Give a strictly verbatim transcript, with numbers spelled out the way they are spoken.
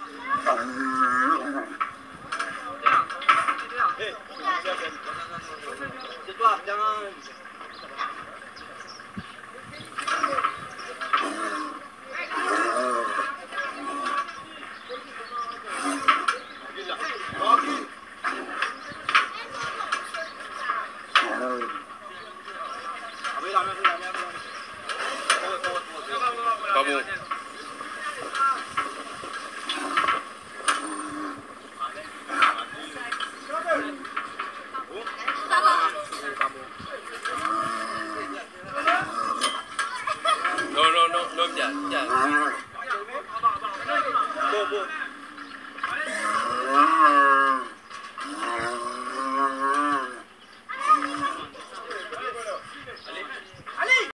Jangan. Kamu. No, no, no, no, ya, ya. Bo, bo.